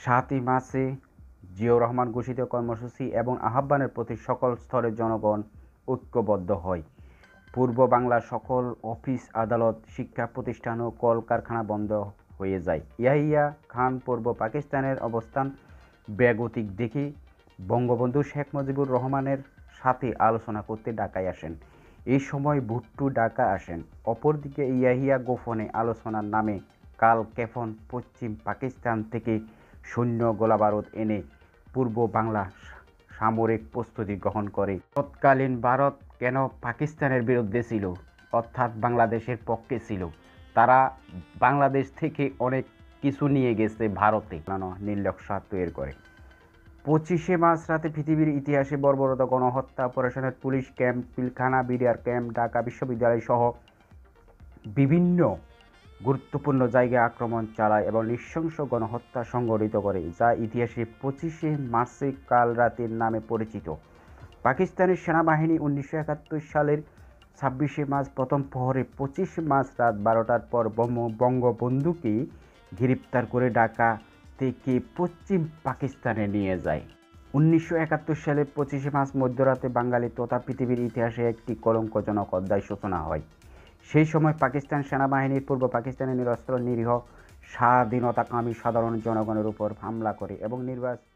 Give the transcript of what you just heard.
৭ই মার্চে জিয়াউর রহমান ঘোষিত কর্মসূচি এবং আহ্বানের প্রতি সকল স্তরের জনগণ ঐক্যবদ্ধ হয়। পূর্ব বাংলার সকল অফিস আদালত, শিক্ষা প্রতিষ্ঠান ও কলকারখানা বন্ধ হয়ে যায়। ইয়াহিয়া খান পূর্ব পাকিস্তানের অবস্থান বেগতিক দেখে বঙ্গবন্ধু শেখ মুজিবুর রহমানের সাথে আলোচনা করতে ঢাকায় আসেন। এই সময় ভুট্টো ঢাকা আসেন। অপরদিকে ইয়াহিয়া গোপনে আলোচনার নামে কালক্ষেপণ পশ্চিম পাকিস্তান থেকে সৈন্য গোলাবারুদ এনে পূর্ব বাংলা সামরিক প্রস্তুতি গ্রহণ করে। তৎকালীন ভারত কেন পাকিস্তানের বিরুদ্ধে ছিল, অর্থাৎ বাংলাদেশের পক্ষে ছিল। তারা বাংলাদেশ থেকে অনেক কিছু নিয়ে গেছে ভারতে, নির্লজ্জতা তৈরি করে। 25শে মার্চ রাতে পৃথিবীর ইতিহাসে বর্বরতা, গণহত্যা, অপারেশনের police camp, Pilkhana, BDR camp, Dhaka বিশ্ববিদ্যালয় সহ বিভিন্ন গুরুত্বপূর্ণ জায়গায় আক্রমণ চালায় এবং নৃশংস গণহত্যা সংঘটিত করে, যা ইতিহাসে 25শে মার্চে কাল রাতের নামে পরিচিত। পাকিস্তানের সেনাবাহিনী 1971 সালের 26শে মার্চ প্রথম প্রহরে 25 মার্চ রাত 12টার পর বঙ্গবন্ধুকে গ্রেপ্তার করে ঢাকা থেকে পশ্চিম পাকিস্তানে নিয়ে যায়। 1971 সালের 25শে মার্চ মধ্যরাতে বাঙালি তথা পৃথিবীর ইতিহাসে একটি কলঙ্কজনক অধ্যায় সূচনা হয়। সেই সময় পাকিস্তান সেনাবাহিনীর পূর্ব পাকিস্তানের নিরস্ত্র নিরীহ স্বাধীনতাকামী সাধারণ জনগণের উপর হামলা করে এবং